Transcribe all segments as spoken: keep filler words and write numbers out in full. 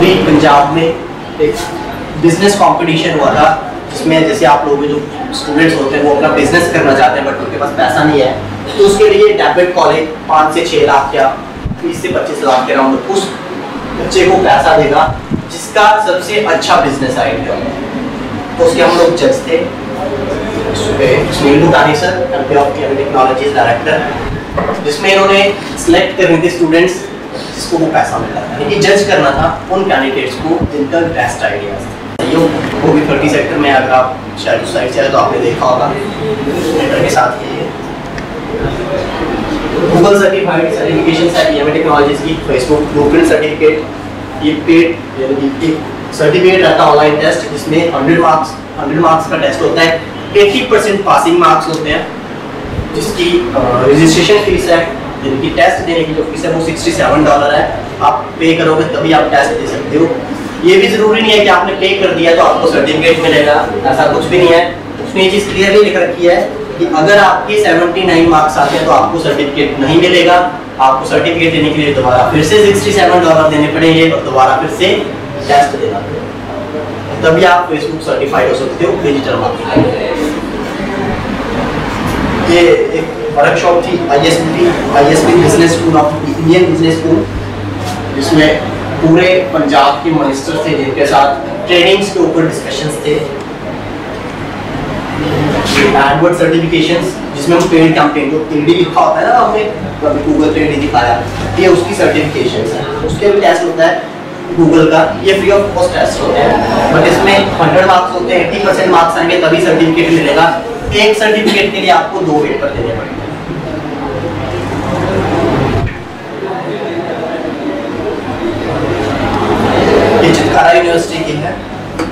पंजाब में एक business competition हुआ था जिसमें जैसे आप लोग जो स्टूडेंट्स होते हैं वो अपना बिजनेस करना चाहते हैं बट उनके पास पैसा नहीं है, तो उसके लिए डेबिट कॉलेज पाँच से छः लाख या बीस से पच्चीस लाख के राउंड उस बच्चे को पैसा देगा जिसका सबसे अच्छा बिजनेस आइडिया हो। तो उसके हम लोग जज थे, Sunil Bhutani sir, MP of technologies director, जिसमें इन्होंने सिलेक्ट करने थे स्टूडेंट्स जिसको वो पैसा मिल रहा था, यानी कि जज करना था उन कैंडिडेट्स को जिनका बेस्ट आइडिया था। वो भी थर्टी सेक्टर में अगर आप शायद उस साइड से आए तो आपने देखा होगा नेटर के साथ ये गूगल सर्टिफाइड सर्टिफिकेशन है एम टेक्नोलॉजीज की, फेसबुक ब्लूप्रिंट सर्टिफिकेट, ये पेड यानी कि सर्टिफिकेट रहता है ऑनलाइन टेस्ट जिसमें हंड्रेड मार्क्स हंड्रेड मार्क्स का टेस्ट होता है, अस्सी परसेंट पासिंग मार्क्स होते हैं, जिसकी रजिस्ट्रेशन फीस है यानी कि टेस्ट देने की जो फीस है वो सड़सठ डॉलर है। आप पे करोगे तभी आप टेस्ट दे सकते हो। ये भी जरूरी नहीं है कि आपने पे कर दिया तो आपको सर्टिफिकेट मिलेगा, ऐसा कुछ भी नहीं है। उसमें ये चीज़ क्लियरली लिख रखी है कि अगर आपके उन्यासी मार्क्स आते हैं तो आपको सर्टिफिकेट नहीं मिलेगा, आपको सर्टिफिकेट देने के लिए दोबारा फिर से सड़सठ डॉलर देने पड़ेंगे और दोबारा फिर से टेस्ट देना पड़ेगा, तभी आप फेसबुक सर्टिफाइड हो सकते हो डिजिटल मार्केटिंग। ये एक वर्कशॉप थी ISB ISB business school of Indian business school, जिसमें पूरे पंजाब के मिनिस्टर थे जिनके साथ ट्रेनिंग्स के ऊपर डिस्कशंस थे। एडवर्ड सर्टिफिकेशंस जिसमें हम पेड कैंपेन जो पेडी लिखा होता है ना, हमने कभी गूगल पेडी दिखाया, ये उसकी सर्टिफिकेशंस है। उसके भी टेस्ट होता है गूगल का, ये फ्री ऑफ कॉस्ट टेस्ट होते हैं, बट इसमें हंड्रेड मार्क्स होते हैं, अस्सी परसेंट मार्क्स आएंगे तभी सर्टिफिकेट मिलेगा। एक सर्टिफिकेट के लिए आपको दो पेपर देने पड़ेंगे। ये चितकारा यूनिवर्सिटी की है,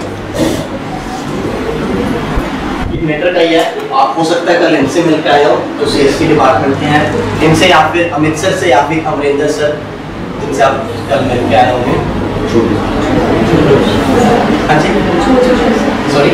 मेटर का ही है। आप हो सकता है कल इनसे मिलकर आए हो तो सीएससी डिपार्टमेंट के हैं, इनसे या फिर अमृतसर से या फिर अमरिंदर सर, जिनसे आप कल मिलकर आए होंगे। हाँ जी, सॉरी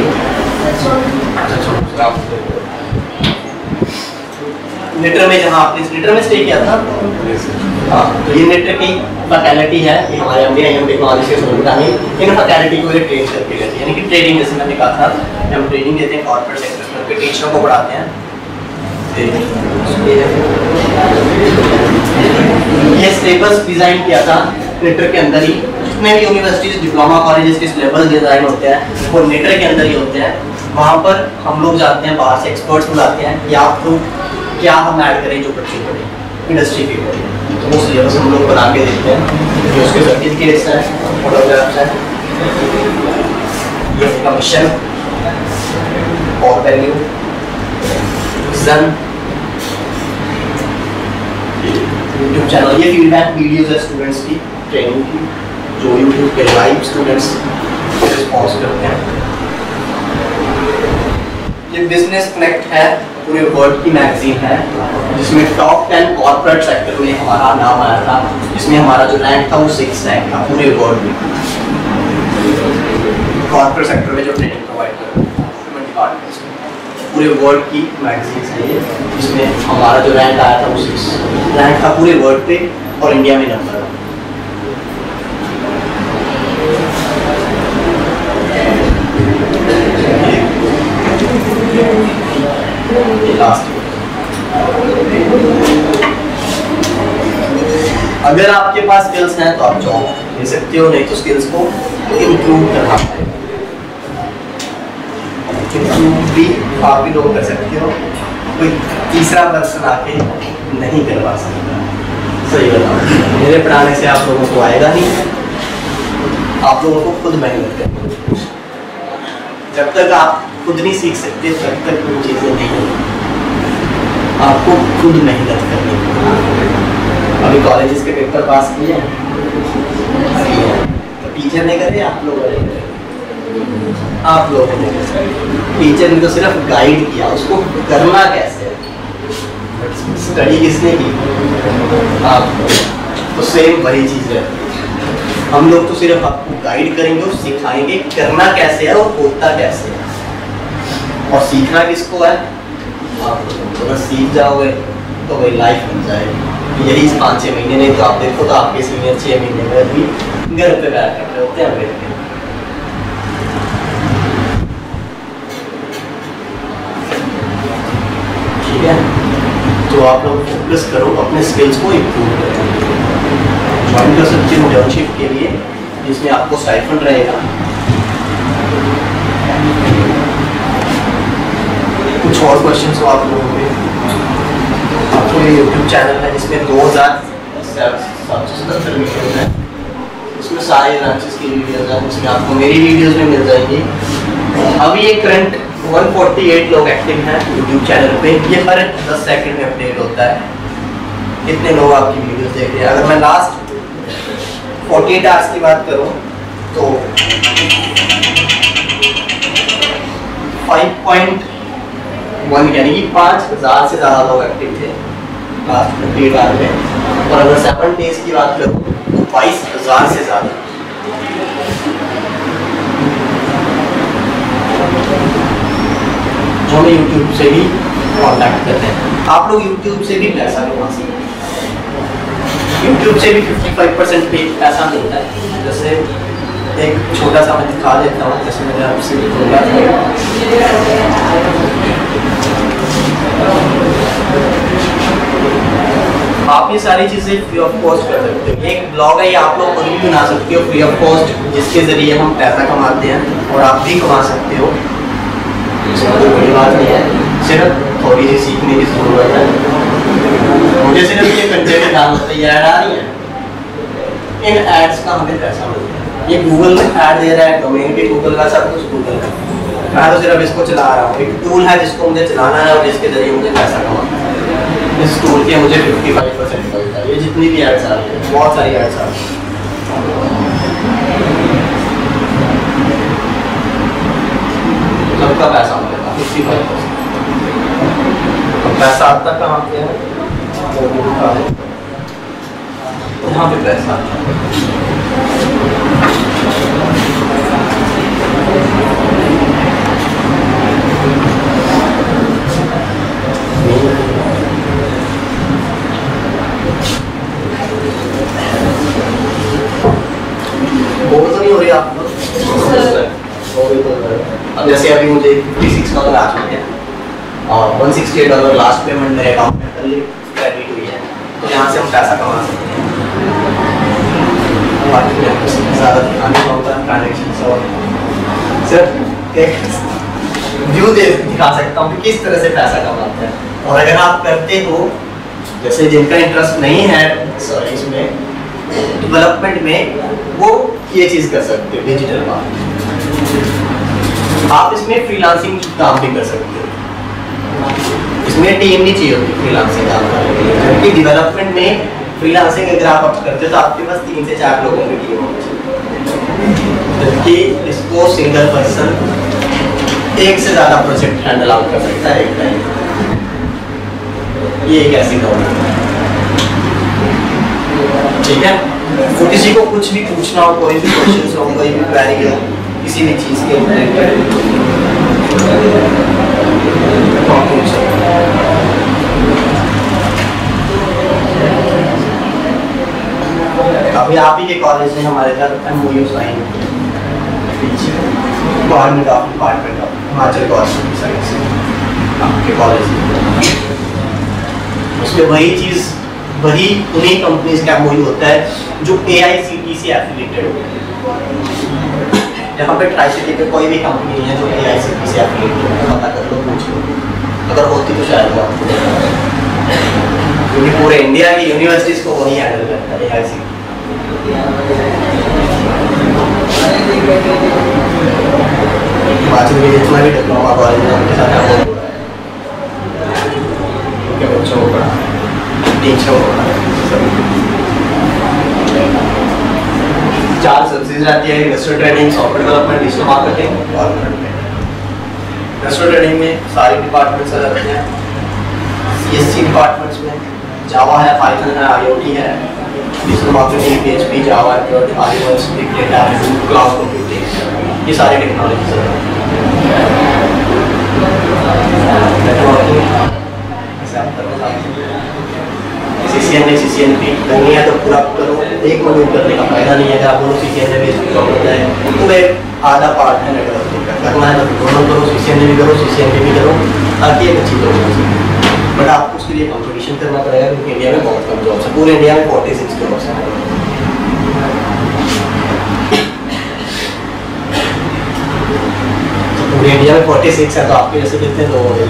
नेटर में जहाँ आपने इस नेटर में स्टे किया था, हाँ, तो ये नेटर की फैकल्टी है, ये हमारे एम टेक्नोलॉजी के स्टूडेंट हैं, इन फैकल्टी को ये ट्रेन करके गए थे, यानी कि ट्रेनिंग जैसे मैंने कहा था, हम ट्रेनिंग देते हैं कॉर्पोरेट सेक्टर पे, टीचरों को पढ़ाते हैं। ये सिलेबस डिज़ाइन किया था नेटर के अंदर ही, जितने भी यूनिवर्सिटीज डिप्लोमा कॉलेजेस के सिलेबस डिज़ाइन होते हैं वो नेटर के अंदर ही होते हैं। वहाँ पर हम लोग जाते हैं, बाहर से एक्सपर्ट्स बुलाते हैं या आपको क्या हम ऐड करें जो बच्चे पढ़े इंडस्ट्री के पढ़े, तो वो सिलेबस हम लोग बना के देते हैं। जो उसके सर्टिफिकेट्स हैं, फोटोग्राफ्स हैं, ये उनका मिशन और वैल्यू विजन, यूट्यूब चैनल, ये फीडबैक वीडियोस है स्टूडेंट्स की ट्रेनिंग की जो यूट्यूब पे लाइव स्टूडेंट्स रिस्पॉन्स करते हैं। ये बिजनेस कनेक्ट है, पूरे वर्ल्ड की मैगजीन है, जिसमें टॉप टेन कॉर्पोरेट सेक्टर में हमारा नाम आया था, जिसमें हमारा जो रैंक था वो सिक्स रैंक था पूरे वर्ल्ड में। कॉर्पोरेट सेक्टर में जो ट्रेनिंग प्रोवाइड करते हैं डिपार्टमेंट्स में, पूरे वर्ल्ड की मैगजीन है ये, जिसमें हमारा जो रैंक आया था वो सिक्स रैंक था पूरे वर्ल्ड पे और इंडिया में नंबर। अगर आपके पास स्किल्स हैं तो आप जॉब ले सकते हो, नहीं तो स्किल्स को इम्प्रूव करना पड़ेगा। इम्प्रूव भी आप भी लोग कर सकते हो, कोई तीसरा पर्सन आके नहीं करवा सकता। सही बताओ, मेरे पढ़ाने से आप लोगों को आएगा नहीं, आप लोगों को खुद मेहनत करनी है। जब तक आप खुद नहीं सीख सकते तब तक कोई चीज़ें नहीं होंगी, आपको खुद मेहनत करनी है। अभी कॉलेजेस के पेपर पास किए हैं तो टीचर ने करे, आप लोग आप लोगों ने टीचर ने तो सिर्फ गाइड किया, उसको करना कैसे है, स्टडी किसने की, आप। तो सेम वही चीज़ है, हम लोग तो सिर्फ आपको गाइड करेंगे और सिखाएंगे करना कैसे है और होता कैसे है, और सीखना किसको है, आप तो बस सीख जाओगे तो वही लाइफ बन जाएगी। यही पाँच छः महीने, नहीं तो आप देखो तो आपके सीनियर छः महीने में भी घर पे बैठ कर होते हैं बैठ के। ठीक है, तो आप लोग फोकस करो, अपने स्किल्स को इम्प्रूव करो। ज्वाइन कर सकते हो इंटर्नशिप के लिए, जिसमें आपको स्टाइपेंड रहेगा। कुछ और क्वेश्चंस हो आप लोगों के? आपको ये यूट्यूब चैनल है जिसमें दो हज़ार सात सौ सत्तर वीडियोज हैं, इसमें सारे ब्रांचेस की वीडियोज हैं, जिसमें आपको मेरी वीडियोज में मिल जाएंगी। अभी ये करंट एक सौ अड़तालीस लोग एक्टिव हैं यूट्यूब चैनल पे, ये हर दस सेकंड में अपडेट होता है कितने लोग आपकी वीडियोस देख रहे हैं। अगर मैं लास्ट अड़तालीस आवर्स की बात करूं तो पाँच पॉइंट एक यानी कि पाँच हज़ार से ज़्यादा लोग एक्टिव थे लास्ट अड़तालीस आवर्स में, और अगर सेवन डेज की बात करूं तो बाईस हज़ार से ज़्यादा। जो हमें यूट्यूब से भी कॉन्टैक्ट करते हैं। आप लोग यूट्यूब से भी पैसा कमा सकते हैं, यूट्यूब से भी पचपन परसेंट पे पैसा मिलता है। जैसे एक छोटा सा मैं दिखा देता हूँ, जैसे मैंने आपसे बोला आप ये सारी चीज़ें फ्री ऑफ कॉस्ट कर सकते हो। एक ब्लॉग है, ये आप लोग खुद भी बना सकते हो फ्री ऑफ कॉस्ट, जिसके ज़रिए हम पैसा कमाते हैं और आप भी कमा सकते हो। इसमें कोई बड़ी बात नहीं है, सिर्फ थोड़ी सी सीखने की ज़रूरत है। मुझे सिर्फ ये कंटेंट डालना होता है, ये ऐड आ रही है, इन एड्स का हमें पैसा मिलता है। ये गूगल में ऐड दे रहा है, डोमेन भी गूगल का, सब कुछ गूगल का। मैं तो सिर्फ इसको चला रहा हूँ, एक टूल है जिसको मुझे चलाना है और जिसके ज़रिए मुझे पैसा कमाना है। इस टूल के मुझे पचपन परसेंट मिलता है। ये जितनी भी एड्स आ रही है, बहुत सारी एड्स आ रही है, सबका पैसा मिलेगा पचपन परसेंट। पैसा आता कहाँ पे है, यहाँ पे पैसा आता है। बोल तो नहीं हो रही आप लोग? अब जैसे अभी मुझे छप्पन डॉलर आ चुके हैं और एक सौ अड़सठ डॉलर लास्ट पेमेंट मेरे अकाउंट में क्रेडिट हुई है, तो यहाँ से हम पैसा कमा सकते हैं। ज़्यादा दिखाने का होता है ट्रांजेक्शन और सिर्फ एक व्यू दे दिखा सकता हूँ कि किस तरह से पैसा कमाते हैं। और अगर आप करते हो, जैसे जिनका इंटरेस्ट नहीं है सॉरी इसमें डेवलपमेंट में, वो ये चीज़ कर सकते हो, डिजिटल मार्केटिंग। आप इसमें फ्रीलांसिंग काम भी कर सकते हो, इसमें टीम नहीं चाहिए होती फ्रीलांसिंग काम करने के लिए, क्योंकि डेवलपमेंट में फ्रीलांसिंग अगर आप करते हो तो आपके पास तीन से चार लोगों की टीम होनी चाहिए, जबकि इसको सिंगल पर्सन एक से ज़्यादा प्रोजेक्ट हैंडल आउट कर सकता है एक टाइम। ये एक ऐसी गवर्नमेंट है, ठीक है। तो किसी को कुछ भी पूछना हो, कोई भी क्वेश्चन हो, कोई भी क्वेरी हो किसी भी चीज़ के अभी आप ही के कॉलेज में हमारे साथ MOU sign government of department of Himachal government की साइड से आपके कॉलेज में, उसमें वही चीज़ वही उन्हीं कंपनीज का एमओयू होता है जो ए आई सी टी से एफिलिएटेड होते हैं। यहाँ पे ट्राई सिटी पे कोई भी कंपनी नहीं है जो ए आई सी टी से एफिलिएटेड है, पता कर लो, पूछ लो, अगर होती तो शायद वो आपको, क्योंकि पूरे इंडिया की यूनिवर्सिटीज़ को वही हैंडल करता है ए आई सी टी। हिमाचल में जितना भी डिप्लोमा कॉलेज है उनके साथ हो रहा है, उनके बच्चों को पढ़ा टीचरों को पढ़ा। चार सब्सिडीज रहती है, industrial training, software development, digital marketing और इंडस्ट्रियल ट्रेनिंग में सारे डिपार्टमेंट्स आ जाते हैं। सी एस सी डिपार्टमेंट्स में जावा है, पाइथन है, आई ओ टी है, digital marketing, P H P, Java, iOS, big data, cloud computing, ये सारी टेक्नोलॉजीज हैं। सीसीएन में सीसीएन भी नहीं है तो पूरा करो, एक मॉड्यूल करने का फायदा नहीं है। अगर आप बोलो सीसीएन में भी प्रॉब्लम होता है तो एक आधा पार्ट है नेटवर्किंग का करना है तो दोनों करो, सीसीएन में भी करो सीसीएन में भी करो, ताकि एक अच्छी जॉब हो सके। बट आपको उसके लिए कॉम्पिटिशन करना पड़ेगा क्योंकि इंडिया में बहुत कम जॉब्स है, पूरे इंडिया में फोर्टी सिक्स जॉब्स हैं। पूरे इंडिया में फोर्टी सिक्स है तो आपके जैसे कितने लोग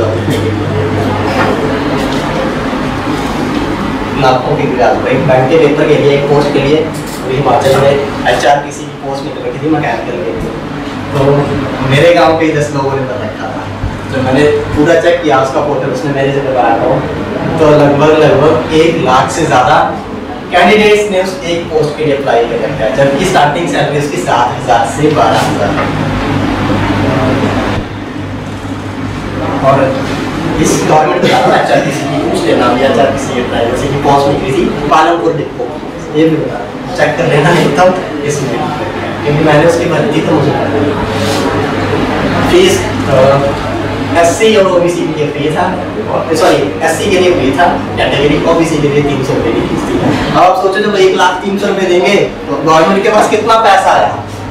लाखों की बैंक के पेपर के लिए एक पोस्ट के लिए अभी हिमाचल में एच आर किसी की पोस्ट निकल रखी थी मैकेनिकल के, तो मेरे गांव के दस लोगों ने बता रखा था। तो मैंने पूरा चेक किया उसका पोर्टल, उसने मेरे से बताया था तो लगभग लगभग एक लाख से ज़्यादा कैंडिडेट्स ने उस एक पोस्ट के लिए अप्लाई कर रखा है, जबकि स्टार्टिंग सैलरी उसकी सात हज़ार से बारह हज़ार है। और इस गवर्नमेंट बता रहा हूँ एच आर टी सी की पूछ लेना, या एच आर टी सी की प्राइवेट की पोस्ट निकली थी पालमपुर डिपो, ये भी बता चेक कर लेना नहीं तो इसमें, क्योंकि मैंने उसकी भरी थी तो मुझे फीस एस सी और ओ बी सी के लिए फ्री था, सॉरी एस सी के लिए फ्री था कैटेगरी, ओ बी सी के लिए तीन सौ रुपये की फीस थी। अब आप सोचो जब एक लाख तीन सौ रुपये देंगे तो गवर्नमेंट के पास कितना पैसा आया।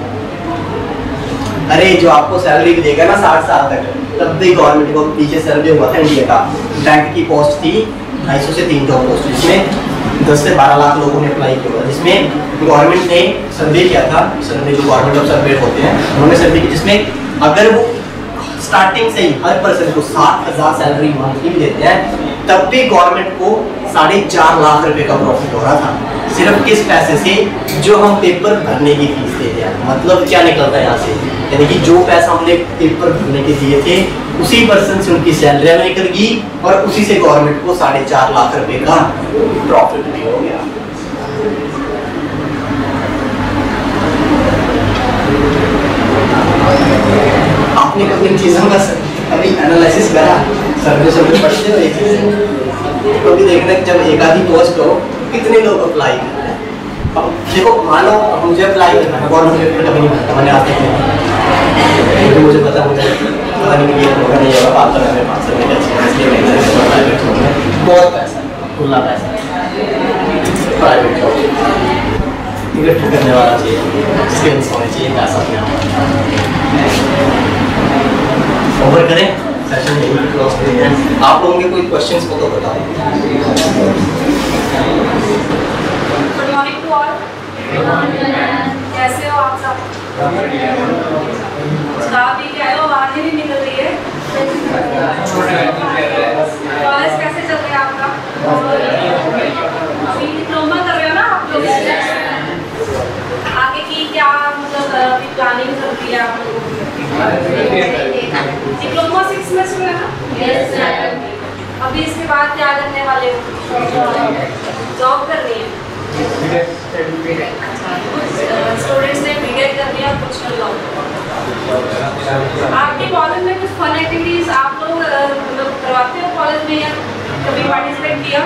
अरे जो आपको सैलरी भी देगा ना साठ साल तक, तब भी गवर्नमेंट को पीछे सर्वे हुआ था इंडिया का, बैंक की पोस्ट थी ढाई सौ से तीन सौ पोस्ट, जिसमें दस से बारह लाख लोगों ने अप्लाई किया, जिसमें गवर्नमेंट ने सर्वे किया था, सर्वे जो गवर्नमेंट ऑफ सर्वे होते हैं उन्होंने सर्वे किया, जिसमें अगर वो स्टार्टिंग से ही हर पर्सन को सात हज़ार सैलरी मंथली भी देते हैं तब भी गवर्नमेंट को साढ़े चार लाख रुपए का प्रॉफिट हो रहा था, सिर्फ किस पैसे से, जो हम पेपर भरने की फीस देते हैं। मतलब क्या निकलता है यहाँ से, यानी कि जो पैसा हमने पेपर भरने के दिए थे उसी पर्सन से उनकी सैलरी में निकल गई और उसी से गवर्नमेंट को साढ़े चार लाख रुपए का प्रॉफिट भी हो गया। आपने कभी इन चीज़ों का अभी एनालिसिस करा, सर्वे सर्वे पढ़ते हो एक चीज़ कभी देखना कि जब एक आधी पोस्ट हो कितने लोग अप्लाई कर रहे हैं। अब देखो मानो मुझे अप्लाई करना है, गवर्नमेंट पेपर कभी नहीं भरता मैंने आज तक नहीं, तो मुझे पता मुझे पता नहीं कि होगा नहीं होगा, पाँच सौ में पाँच सौ में इसलिए प्राइवेट जॉब में बहुत पैसा खुला पैसा प्राइवेट जॉब टिकट करने वाला चाहिए, स्किल्स होने चाहिए, पैसा ओवर करें सेशन यही क्लोज करें। आप लोगों के कोई क्वेश्चंस हो तो बताओ। गुड मॉर्निंग टू ऑल, कैसे हो आप सब? स्टाफ भी क्या है, आवाज़ नहीं निकल रही है। कॉलेज कैसे चल रहा है आपका? अभी डिप्लोमा कर रहे हो ना आप लोग? आगे की क्या मतलब अभी प्लानिंग चल रही है आप लोगों की? डिप्लोमा सिक्स सेमेस्टर है ना? Yes sir. अभी इसके बाद क्या करने वाले हो? जॉब करनी है? स्टूडेंट्स ने बीटेक करनी है और कुछ कर लो। आपके कॉलेज में कुछ फन एक्टिविटीज आप लोग मतलब करवाते हो कॉलेज में या कभी पार्टिसिपेट किया?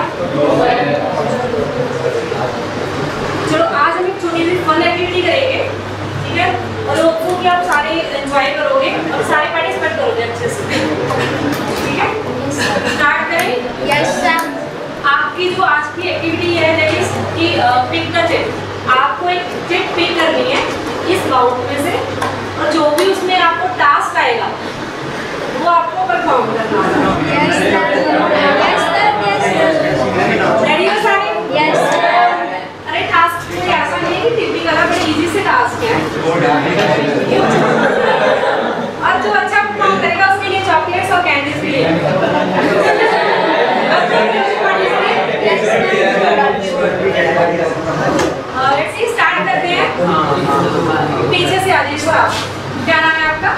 चलो आज हम एक छोटी सी फन एक्टिविटी करेंगे, ठीक है? और होपफुल कि आप सारे एंजॉय करोगे और सारे पार्टिसिपेट करोगे अच्छे से, ठीक है? स्टार्ट करें? Yes sir. आपकी जो आज की एक्टिविटी है दैट इज कि पिक द टिप। आपको एक टिप पिक करनी है इस बाउंड में से और जो भी उसमें आपको टास्क आएगा वो आपको परफॉर्म करना है। Yes sir, yes sir, yes sir. Ready हो सारे? Yes sir. अरे टास्क कोई ऐसा नहीं है कि टिपिकल है, बड़ा इजी से टास्क है और जो अच्छा परफॉर्म करेगा उसके लिए चॉकलेट्स और कैंडीज भी है। लेट्स सी स्टार्ट करते हैं। पीछे से आ जाइए आप। क्या नाम है आपका?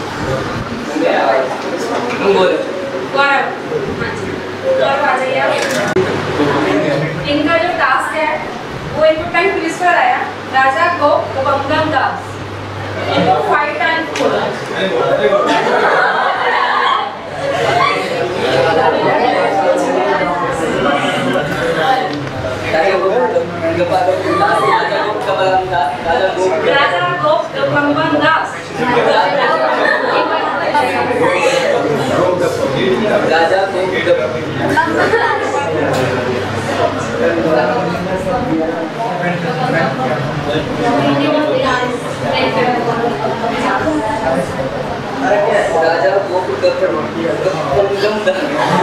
गौरव। गौरव, गौरव आ जाइए आप। इनका जो टास्क है वो इनको टाइम पुलिस पर आया राजा को बंगम दास, इनको फाइव टाइम बोला। राजा गोप बंगम दास, राजा राजा गोप गपंगम दास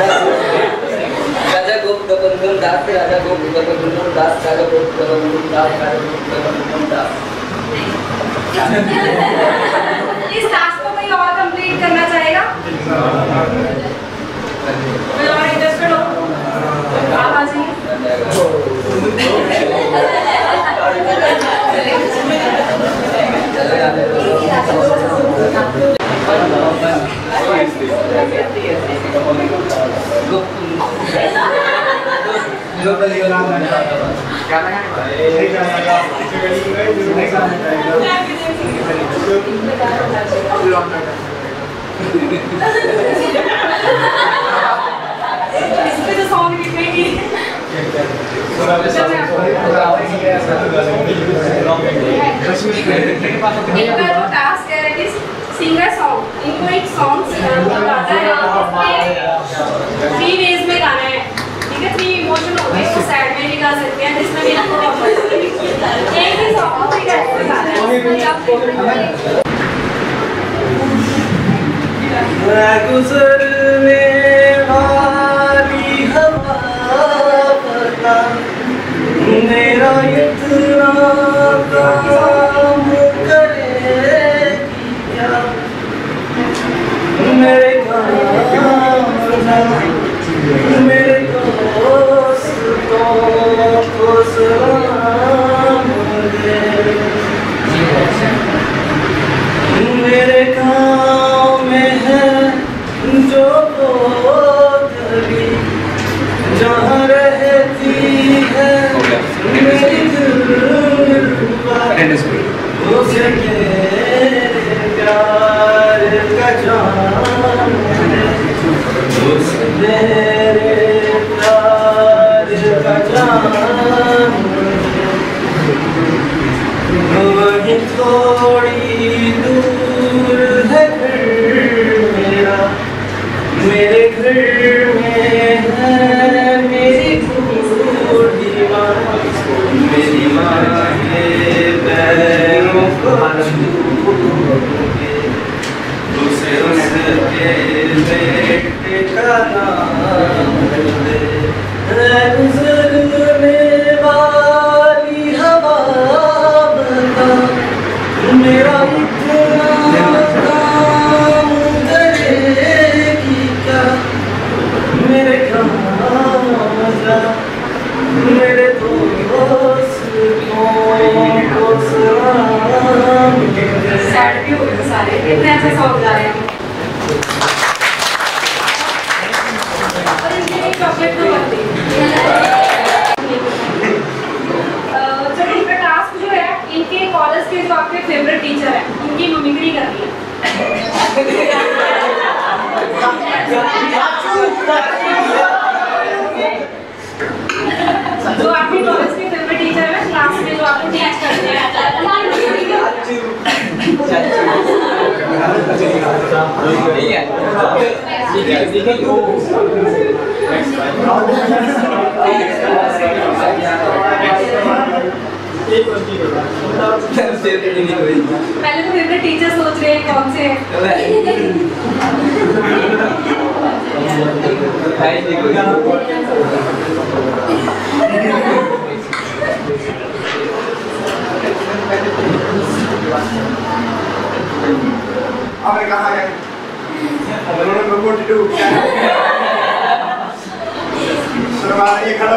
राजा गोप गपंगम दास राजा गोप गपंगम दास राजा गोप गपंगम दास राजा गोप गपंगम दास। इस टास्क को कोई और कंप्लीट करना चाहेगा? कोई और इंटरेस्टेड हो? आप आ जाइए। इसमें तो सॉन्ग लिखेंगे। इनका जो टास्क है इट इज सिंगर सॉन्ग। इनको एक सॉन्ग गाना है, थ्री वेज में गाना है, ठीक है? थ्री इमोशन होते हैं, वो सैड में भी गा सकते हैं, जिसमें भी आपको एक ही सॉन्ग ठीक है गाना है। मैं गुजरने वाली हवा पता मेरा इतना काम करेगी क्या, मेरे काम मेरे दोस्तों को सलाम दे, मेरे गाँव में है जो गली जहाँ रहती है मेरी दिलरुबा, उसे मेरे प्यार का जाम है, उसे मेरे प्यार का जाम है। वही थोड़ी दूर है घर मेरा, मेरे घर में है मेरी बूढ़ी माँ, मेरी माँ के पैरों को छूके उसे उसके बेटे का नाम दे। गुजरने वाली हवा बता मेरा इतना काम करेगी क्या, मेरे काम जा मेरे दोस्तों को सलाम दे। सैड भी हो गए सारे, इतने अच्छे सॉन्ग गा रहे हैं। और इनके लिए चॉकलेट तो बनती है। चलो इनका टास्क जो है, इनके कॉलेज के जो आपके फेवरेट टीचर हैं उनकी मिमिक्री करनी है। जो आपके कॉलेज के फेवरेट टीचर है क्लास में जो आपको टीच करते हैं पहले तो फेवरेट टीचर सोच रहे हैं कौन से हैं। आपने कहा है उन्होंने मेरे को टिटू शर्मा ये खड़ा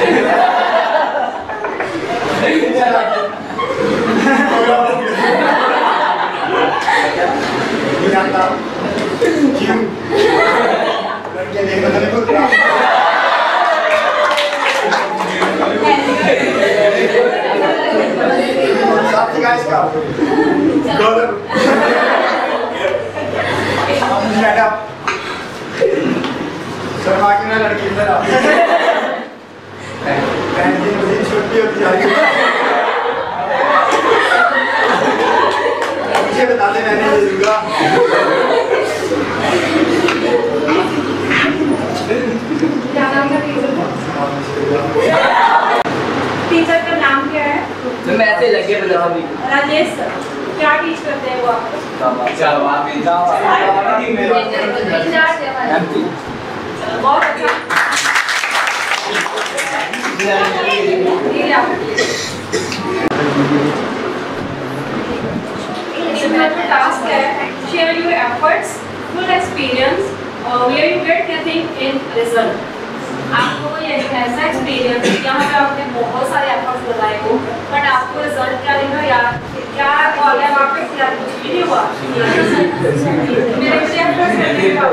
नहीं जानता क्यों लड़कियां देखने वाले को साथी का इसका डॉलर मैडम शर्मा की ना लड़की इधर आ बहन की मुझे छुट्टी होती जा रही है मुझे बता दे मैंने दे दूंगा क्या नाम है टीचर का? टीचर का नाम क्या है? तो मैं ऐसे लगे बता अभी राजेश सर। क्या टीच करते हैं वो आपको? जावा जावा बहुत अच्छा। टास्क है share your efforts full experience where you get nothing in result. आपको ये ऐसा एक्सपीरियंस यहाँ पे आपने बहुत सारे एफर्ट्स लगाए हो बट आपको रिजल्ट क्या दिखा यार क्या कॉल है वापस यार कुछ भी नहीं हुआ। मेरे कुछ एफर्ट्स करने का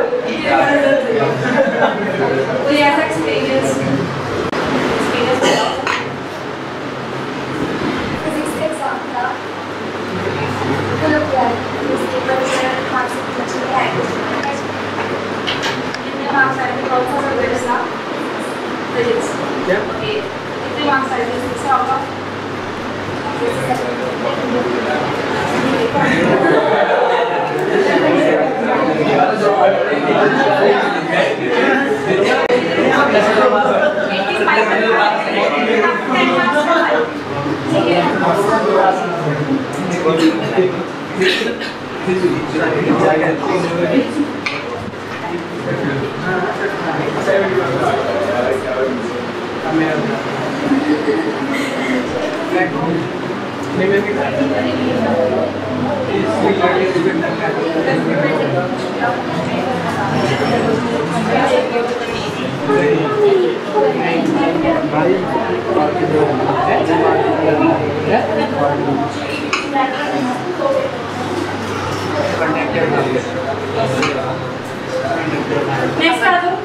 कोई ऐसा एक्सपीरियंस एक्सपीरियंस फिजिक्स का एग्जाम था मतलब यार उसके बाद मेरा मार्क्स अच्छे आए कितने मार्क्स आए थे? कौन सा सब्जेक्ट था? फिजिक्स। ओके कितने मार्क्स आए थे फिजिक्स का होगा? नेक्स्ट आ जाओ।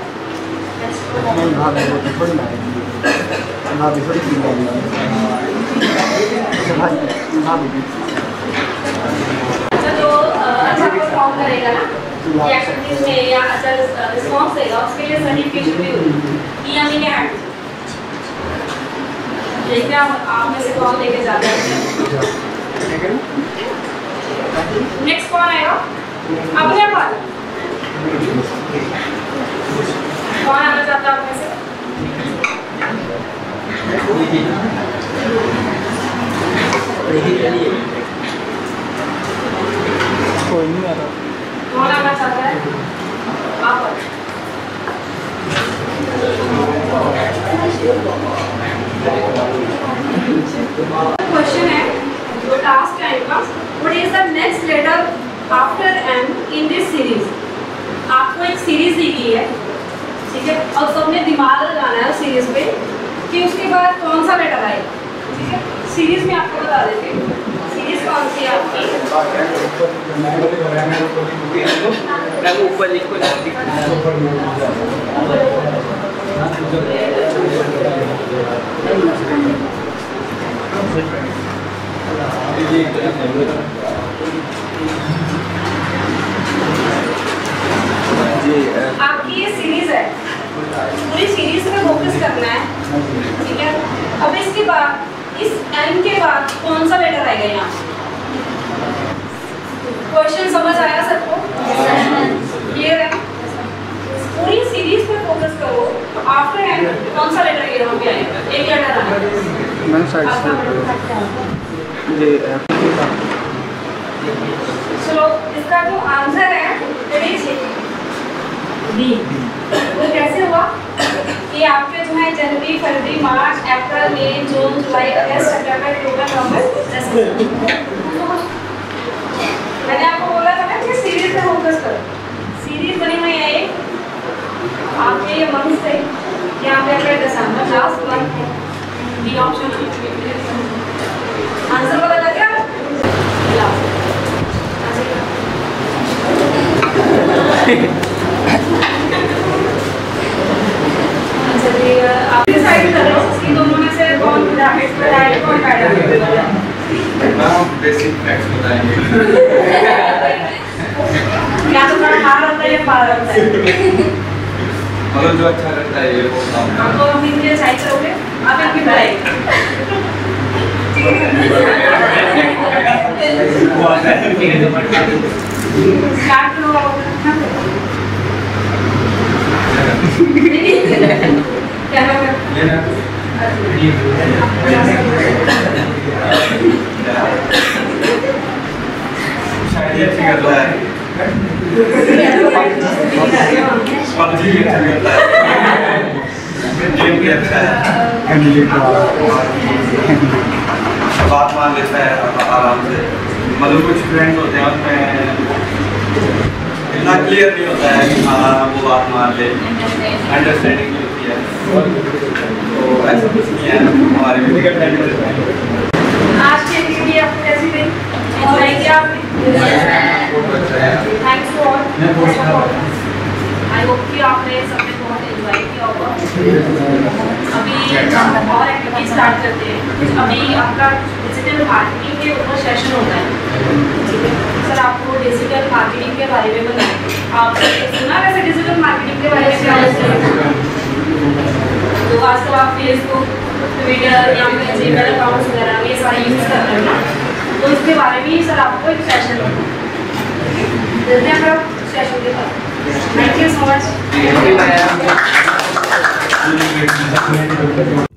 अच्छा जो अच्छा परफॉर्म करेगा ना ये एक्टिविटीज में या अच्छा रिस्पॉन्स देगा उसके लिए सर्टिफिकेशन भी होगी ये हमें क्या है देखिए आप में से कौन लेके जाते हैं। नेक्स्ट कौन आएगा? अपने आप आ जाओ। कौन आना चाहता है आप में से? कोई नहीं आ रहा। कौन आना चाहता है? आप क्वेश्चन है जो टास्क है इनका what is the next letter after M in this series. आपको एक सीरीज दी गई है ठीक है और सबने दिमाग लगाना है उस सीरीज पे कि उसके बाद कौन सा लेटर आएगा ठीक है। सीरीज में आपको बता देते हैं सीरीज कौन सी है आपकी। मैं ऊपर लिखो आपकी ये सीरीज है पूरी सीरीज पे फोकस करना है ठीक है। अब इसके बाद इस एम के बाद कौन सा लेटर आएगा यहाँ? क्वेश्चन समझ आया सबको? क्लियर है? पूरी सीरीज पे फोकस करो आफ्टर एम कौन सा लेटर यहाँ पे आएगा? एक लेटर आएगा। चलो इसका जो आंसर है डी। वो कैसे हुआ कि आपके जो है जनवरी फरवरी मार्च अप्रैल मई जून जुलाई अगस्त सितंबर अक्टूबर नवंबर दिसंबर। मैंने आपको बोला था ना कि सीरीज पे फोकस करो। सीरीज बनी हुई है एक आपके ये मंथ से यहाँ पे अप्रैल दिसंबर लास्ट मंथ है डी ऑप्शन। आंसर पता लग गया? आप डिसाइड करो कि दोनों में से कौन ब्रैकेट पर है कौन पैटर्न है। नाम बेसिक फैक्ट्स बताएंगे। या तो थोड़ा हार्ड होता है या पार होता है। मतलब जो अच्छा लगता है ये वो काम आपको हम इनके डिसाइड करोगे आप इनकी बताइए। स्टार्ट करो क्या है? शायद ये अच्छा करता है पबजी भी अच्छा करता है गेम भी अच्छा है बात मान लेता है आराम से मतलब कुछ फ्रेंड्स होते हैं उसमें इतना क्लियर नहीं होता है कि हाँ वो बात मान ले अंडरस्टैंडिंग नहीं होती है तो ऐसा कुछ नहीं है हमारे में आज की एक्टिविटी आपको कैसी रही? एंजॉय किया आपने? थैंक्स फॉर आई होप कि आपने सबने बहुत एंजॉय किया होगा। अभी और एक्टिविटी स्टार्ट करते हैं। अभी आपका डिजिटल मार्केटिंग के ऊपर सेशन होता है, ठीक है सर? आपको डिजिटल मार्केटिंग के बारे में बताएंगे। आपने सुना वैसे डिजिटल मार्केटिंग के बारे में क्या होता है? तो आजकल आप फेसबुक, ट्विटर या फिर जीमेल अकाउंट्स वगैरह ये सारे यूज़ कर रहे हैं ना, तो इसके बारे में सर आपको एक सेशन होगा। जल्दी हम लोग सेशन के बाद थैंक यू सो मच।